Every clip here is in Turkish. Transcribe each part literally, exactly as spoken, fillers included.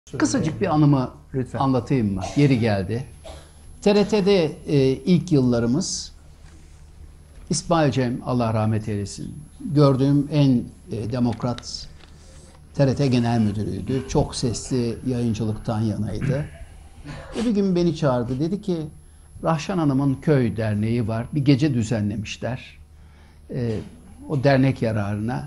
Kısacık bir anımı Lütfen. anlatayım mı? Yeri geldi. T R T'de e, ilk yıllarımız İsmail Cem, Allah rahmet eylesin, gördüğüm en e, demokrat T R T Genel Müdürüydü. Çok sesli yayıncılıktan yanaydı. Ve bir gün beni çağırdı. Dedi ki, Rahşan Hanım'ın köy derneği var. Bir gece düzenlemişler. E, o dernek yararına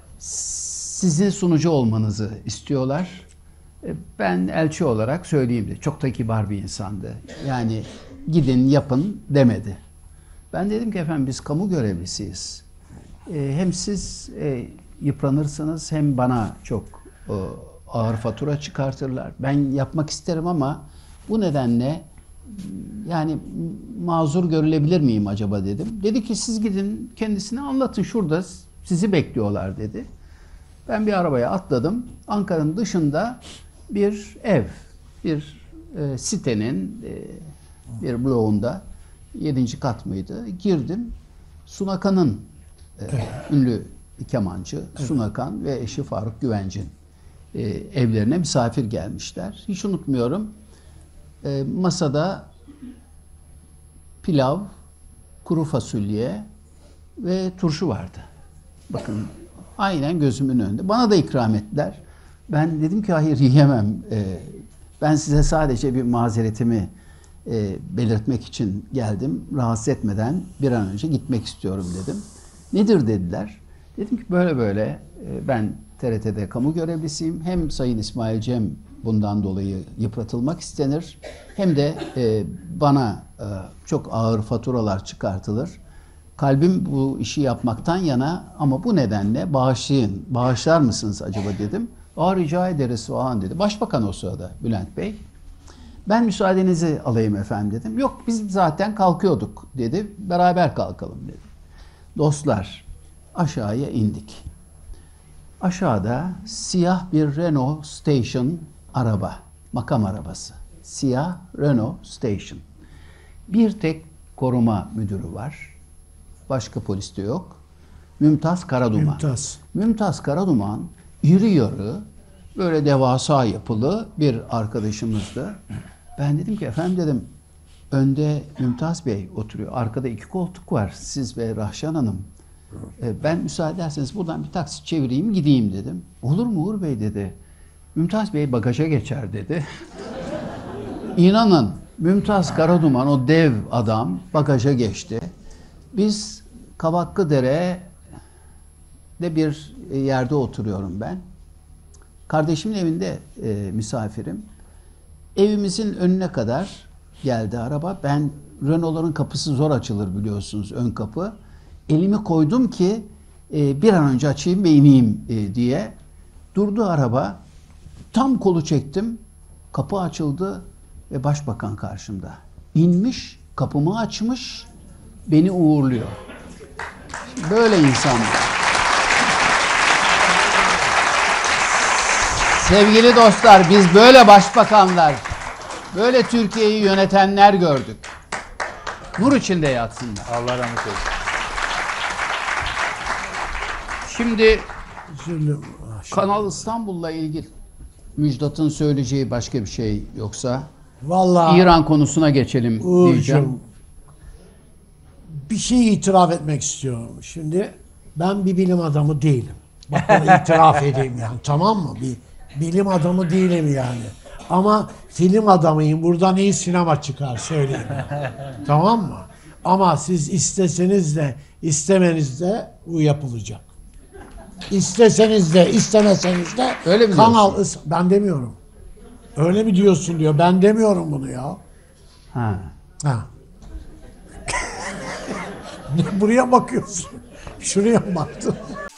sizin sunucu olmanızı istiyorlar. Ben elçi olarak söyleyeyim de, çok da kibar bir insandı. Yani gidin yapın demedi. Ben dedim ki efendim biz kamu görevlisiyiz. Ee, hem siz e, yıpranırsınız hem bana çok e, ağır fatura çıkartırlar. Ben yapmak isterim ama bu nedenle yani mazur görülebilir miyim acaba dedim. Dedi ki siz gidin kendisine anlatın, şurada sizi bekliyorlar dedi. Ben bir arabaya atladım. Ankara'nın dışında bir ev, bir e, sitenin e, bir bloğunda, yedinci kat mıydı? Girdim. Sunakan'ın e, evet. ünlü kemancı evet. Sunakan ve eşi Faruk Güvencin e, evlerine misafir gelmişler. Hiç unutmuyorum. E, masada pilav, kuru fasulye ve turşu vardı. Bakın aynen gözümün önünde. Bana da ikram ettiler. Ben dedim ki hayır yiyemem. Ee, ben size sadece bir mazeretimi e, belirtmek için geldim. Rahatsız etmeden bir an önce gitmek istiyorum dedim. Nedir dediler. Dedim ki böyle böyle e, ben T R T'de kamu görevlisiyim. Hem Sayın İsmail Cem bundan dolayı yıpratılmak istenir. Hem de e, bana e, çok ağır faturalar çıkartılır. Kalbim bu işi yapmaktan yana ama bu nedenle bağışlayın. Bağışlar mısınız acaba dedim. Aa rica ederiz falan dedi. Başbakan o sırada Bülent Bey. Ben müsaadenizi alayım efendim dedim. Yok biz zaten kalkıyorduk dedi. Beraber kalkalım dedi. Dostlar aşağıya indik. Aşağıda siyah bir Renault Station araba. Makam arabası. Siyah Renault Station. Bir tek koruma müdürü var. Başka polis de yok. Mümtaz Karaduman. Mümtaz. Mümtaz Karaduman iri yarı, böyle devasa yapılı bir arkadaşımızdı. Ben dedim ki efendim dedim, önde Mümtaz Bey oturuyor. Arkada iki koltuk var. Siz ve Rahşan Hanım. Ben müsaade ederseniz buradan bir taksi çevireyim gideyim dedim. Olur mu Uğur Bey dedi. Mümtaz Bey bagaja geçer dedi. İnanın Mümtaz Karaduman o dev adam bagaja geçti. Biz Kavaklıdere'de bir yerde oturuyorum ben. Kardeşimin evinde e, misafirim. Evimizin önüne kadar geldi araba. Ben Renault'ların kapısı zor açılır biliyorsunuz, ön kapı. Elimi koydum ki e, bir an önce açayım ve ineyim e, diye. Durdu araba. Tam kolu çektim. Kapı açıldı ve başbakan karşımda. İnmiş, kapımı açmış, beni uğurluyor. Böyle insanlar. Sevgili dostlar, biz böyle başbakanlar, böyle Türkiye'yi yönetenler gördük. Nur içinde yatsınlar. Allah rahmet eylesin. Şimdi Kanal İstanbul'la ilgili Müjdat'ın söyleyeceği başka bir şey yoksa vallahi İran konusuna geçelim Uğurcuğum, diyeceğim. Bir şey itiraf etmek istiyorum. Şimdi ben bir bilim adamı değilim. Bak bunu itiraf edeyim yani, tamam mı? Bir bilim adamı değilim yani. Ama film adamıyım. Buradan iyi sinema çıkar söyleyeyim. Tamam mı? Ama siz isteseniz de istemeniz de bu yapılacak. İsteseniz de istemeseniz de öyle mi kanal diyorsun? Ben demiyorum. Öyle mi diyorsun diyor. Ben demiyorum bunu ya. Ha. Ha. Buraya bakıyorsun. Şuraya mı baktın?